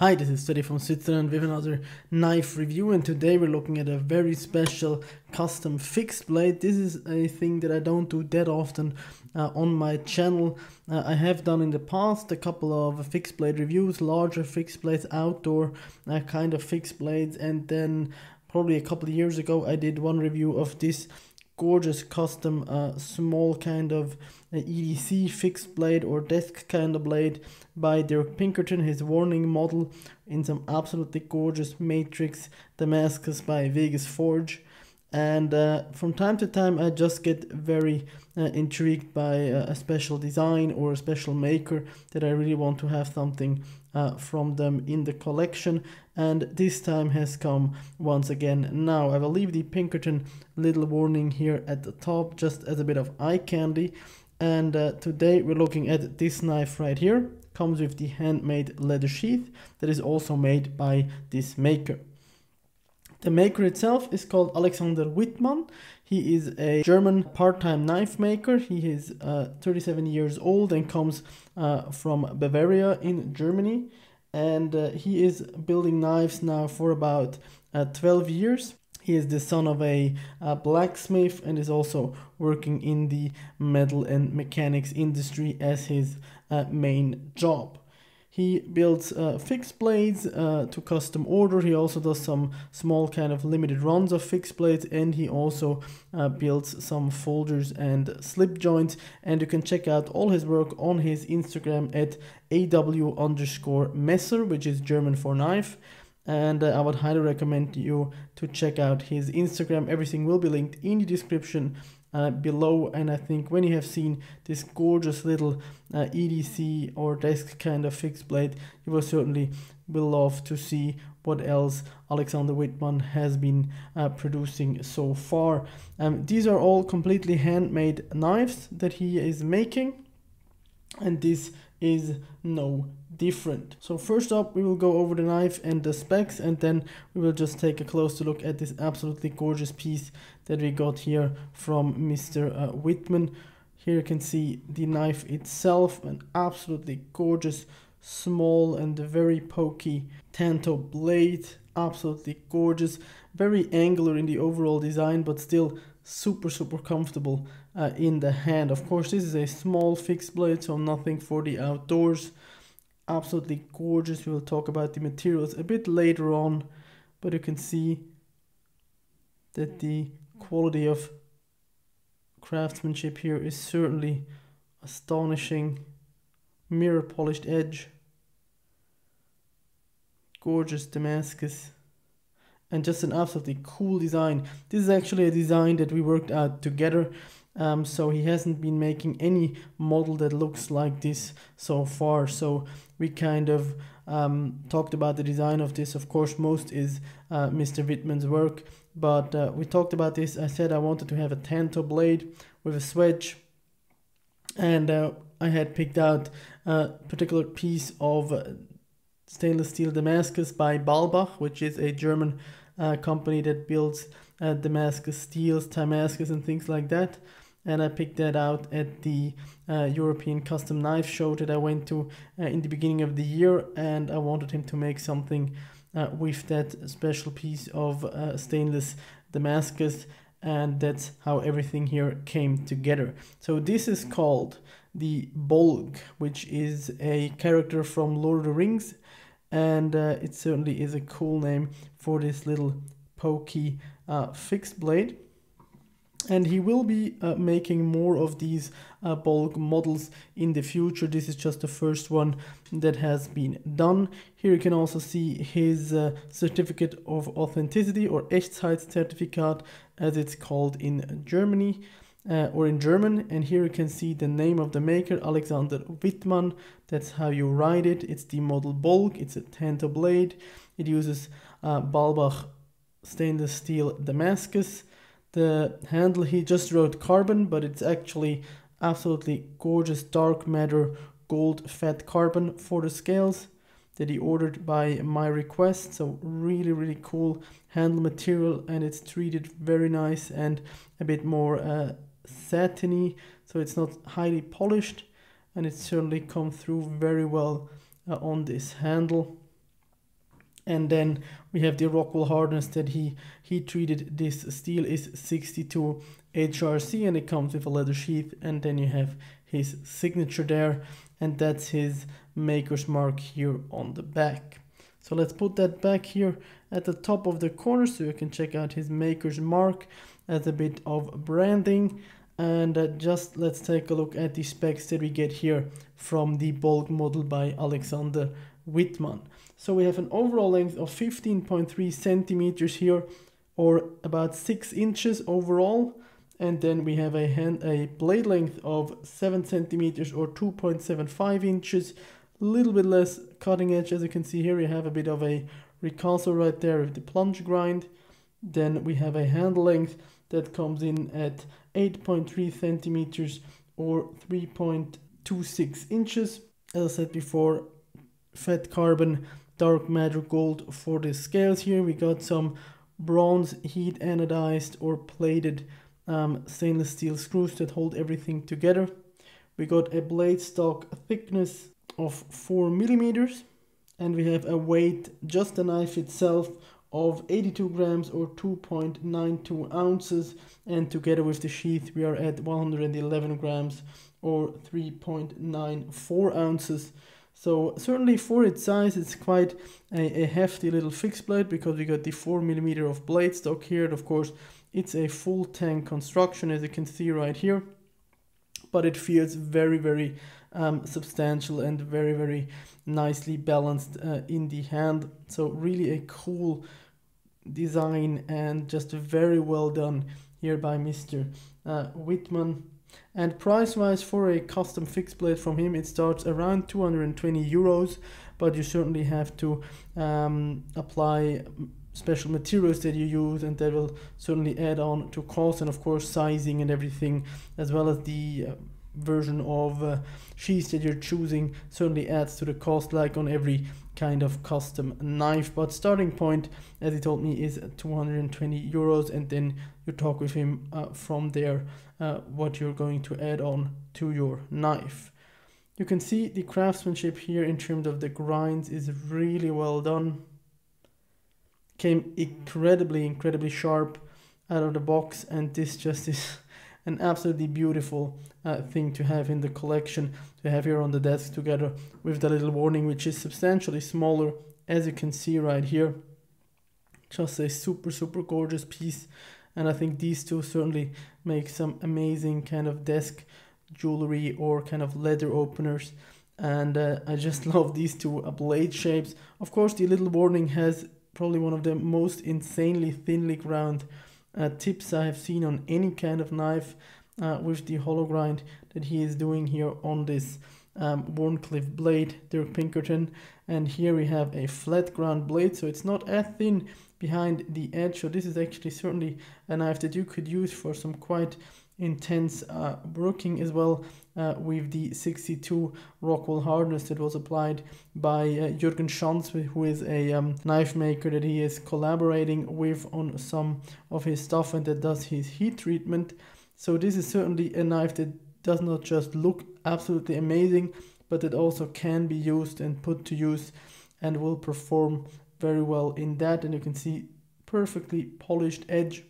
Hi, this is Study from Switzerland with another knife review, and today we're looking at a very special custom fixed blade. This is a thing that I don't do that often on my channel. I have done in the past a couple of fixed blade reviews, larger fixed blades, outdoor kind of fixed blades, and then probably a couple of years ago I did one review of this gorgeous custom small kind of EDC fixed blade or desk kind of blade by Dirk Pinkerton, his Warning model in some absolutely gorgeous matrix Damascus by Vegas Forge. And from time to time I just get very intrigued by a special design or a special maker that I really want to have something from them in the collection, and this time has come once again. Now I will leave the Pinkerton little warning here at the top just as a bit of eye candy, and today we're looking at this knife right here. Comes with the handmade leather sheath that is also made by this maker. The maker itself is called Alexander Wittmann. He is a German part-time knife maker. He is 37 years old and comes from Bavaria in Germany. And he is building knives now for about 12 years. He is the son of a blacksmith and is also working in the metal and mechanics industry as his main job. He builds fixed blades to custom order. He also does some small kind of limited runs of fixed blades, and he also builds some folders and slip joints. And you can check out all his work on his Instagram at aw_messer, which is German for knife. And I would highly recommend you to check out his Instagram. Everything will be linked in the description below, and I think when you have seen this gorgeous little EDC or desk kind of fixed blade, you will certainly love to see what else Alexander Wittmann has been producing so far. These are all completely handmade knives that he is making, and this is no different. So first up we will go over the knife and the specs, and then we will just take a closer look at this absolutely gorgeous piece that we got here from Mr. Wittmann. Here you can see the knife itself, an absolutely gorgeous small and very pokey tanto blade, absolutely gorgeous, very angular in the overall design but still super comfortable in the hand. Of course this is a small fixed blade, so nothing for the outdoors. Absolutely gorgeous. We will talk about the materials a bit later on, but you can see that the quality of craftsmanship here is certainly astonishing. Mirror polished edge, gorgeous Damascus, and just an absolutely cool design. This is actually a design that we worked out together. So he hasn't been making any model that looks like this so far. So we kind of talked about the design of this. Of course, most is Mr. Wittmann's work, but we talked about this. I said I wanted to have a tanto blade with a swedge, and I had picked out a particular piece of stainless steel Damascus by Balbach, which is a German company that builds Damascus steels, Damascus and things like that. And I picked that out at the European Custom Knife Show that I went to in the beginning of the year, and I wanted him to make something with that special piece of stainless Damascus, and that's how everything here came together. So this is called the Bolg, which is a character from Lord of the Rings, and it certainly is a cool name for this little pokey fixed blade. And he will be making more of these Bolg models in the future. This is just the first one that has been done. Here you can also see his certificate of authenticity, or Echtheitszertifikat as it's called in Germany, or in German. And here you can see the name of the maker, Alexander Wittmann. That's how you write it. It's the model Bolg. It's a tanto blade. It uses Balbach stainless steel Damascus. The handle, he just wrote carbon, but it's actually absolutely gorgeous dark matter gold fat carbon for the scales that he ordered by my request. So really cool handle material, and it's treated very nice and a bit more satiny, so it's not highly polished, and it's certainly come through very well on this handle. And then we have the Rockwell hardness that he treated. This steel is 62 HRC and it comes with a leather sheath, and then you have his signature there, and that's his maker's mark here on the back. So let's put that back here at the top of the corner so you can check out his maker's mark as a bit of branding. And just let's take a look at the specs that we get here from the bulk model by Alexander Wittmann. So we have an overall length of 15.3 centimeters here, or about 6 inches overall. And then we have a blade length of 7 centimeters or 2.75 inches, a little bit less cutting edge. As you can see here, we have a bit of a recastle right there with the plunge grind. Then we have a handle length that comes in at 8.3 centimeters or 3.26 inches. As I said before, fat carbon dark matter gold for the scales here. We got some bronze heat anodized or plated stainless steel screws that hold everything together. We got a blade stock thickness of 4 millimeters, and we have a weight, just the knife itself, of 82 grams or 2.92 ounces, and together with the sheath we are at 111 grams or 3.94 ounces. So certainly for its size, it's quite a hefty little fixed blade, because we got the 4 millimeter of blade stock here, and of course it's a full tank construction, as you can see right here, but it feels very, very substantial and very, very nicely balanced in the hand. So really a cool design and just very well done here by Mr. Wittmann. And price wise, for a custom fixed blade from him, it starts around 220 euros, but you certainly have to apply special materials that you use, and that will certainly add on to cost, and of course sizing and everything, as well as the version of sheath that you're choosing certainly adds to the cost, like on every kind of custom knife. But starting point, as he told me, is 220 euros, and then you talk with him from there what you're going to add on to your knife. You can see the craftsmanship here in terms of the grinds is really well done. Came incredibly sharp out of the box, and this just is an absolutely beautiful thing to have in the collection, to have here on the desk, together with the little warning, which is substantially smaller, as you can see right here. Just a super gorgeous piece, and I think these two certainly make some amazing kind of desk jewelry or kind of leather openers. And I just love these two blade shapes. Of course, the little warning has probably one of the most insanely thinly ground tips I have seen on any kind of knife, with the hollow grind that he is doing here on this Wharncliffe blade, Dirk Pinkerton. And here we have a flat ground blade, so it's not as thin behind the edge. So this is actually certainly a knife that you could use for some quite intense working as well, with the 62 Rockwell hardness that was applied by Jürgen Schanz, who is a knife maker that he is collaborating with on some of his stuff, and that does his heat treatment. So this is certainly a knife that does not just look absolutely amazing, but it also can be used and put to use and will perform very well in that. And you can see perfectly polished edge.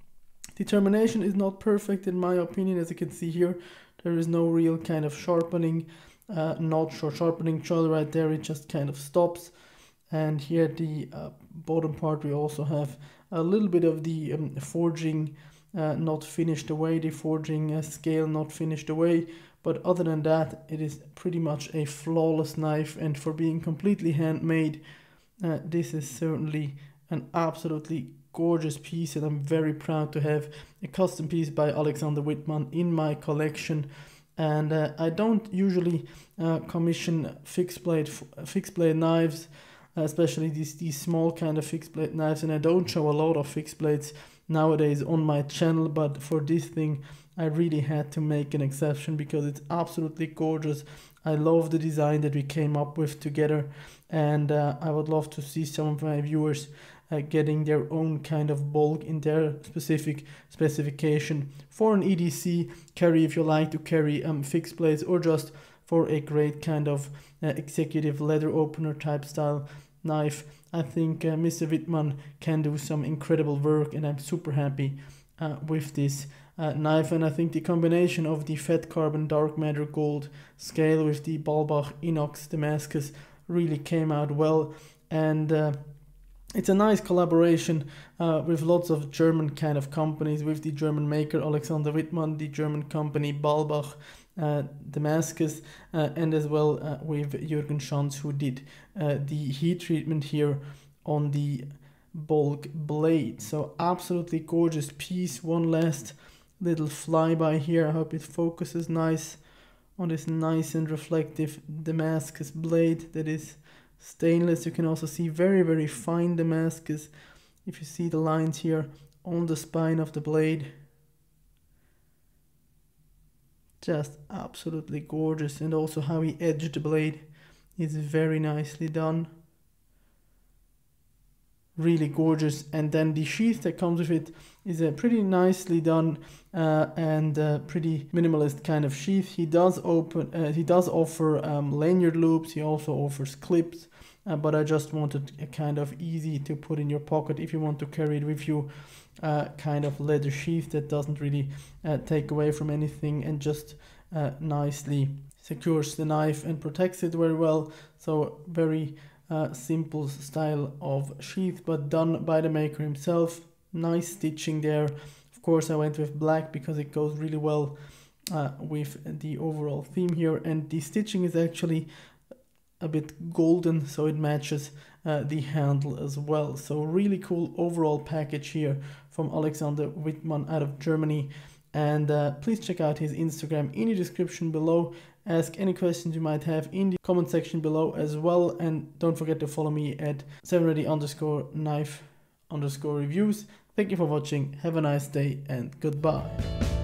The termination is not perfect in my opinion. As you can see here, there is no real kind of sharpening notch or sharpening choil right there. It just kind of stops. And here at the bottom part, we also have a little bit of the forging not finished away, the forging scale not finished away. But other than that, it is pretty much a flawless knife. And for being completely handmade, this is certainly an absolutely gorgeous piece, and I'm very proud to have a custom piece by Alexander Wittmann in my collection. And I don't usually commission fixed blade knives, especially these small kind of fixed blade knives, and I don't show a lot of fixed blades nowadays on my channel, but for this thing I really had to make an exception because it's absolutely gorgeous. I love the design that we came up with together, and I would love to see some of my viewers getting their own kind of bulk in their specific specification for an EDC carry, if you like to carry fixed blades, or just for a great kind of executive leather opener type style. knife. I think Mr. Wittmann can do some incredible work, and I'm super happy with this knife. And I think the combination of the Fat Carbon Dark Matter Gold scale with the Ballbach Inox Damascus really came out well, and it's a nice collaboration with lots of German kind of companies, with the German maker Alexander Wittmann, the German company Ballbach Damascus, and as well with Jürgen Schanz, who did the heat treatment here on the bulk blade. So absolutely gorgeous piece. One last little flyby here. I hope it focuses nice on this nice and reflective Damascus blade that is stainless. You can also see very, very fine Damascus if you see the lines here on the spine of the blade. Just absolutely gorgeous, and also how he edged the blade is very nicely done. Really gorgeous. And then the sheath that comes with it is a pretty nicely done and pretty minimalist kind of sheath. He does offer lanyard loops. He also offers clips, but I just wanted a kind of easy to put in your pocket if you want to carry it with you, kind of leather sheath that doesn't really take away from anything, and just nicely secures the knife and protects it very well. So very simple style of sheath, but done by the maker himself. Nice stitching there. Of course, I went with black because it goes really well with the overall theme here, and the stitching is actually a bit golden, so it matches the handle as well. So really cool overall package here from Alexander Wittmann out of Germany. And please check out his Instagram in the description below. Ask any questions you might have in the comment section below as well, and don't forget to follow me at 7ready_knife_reviews. Thank you for watching, have a nice day, and goodbye.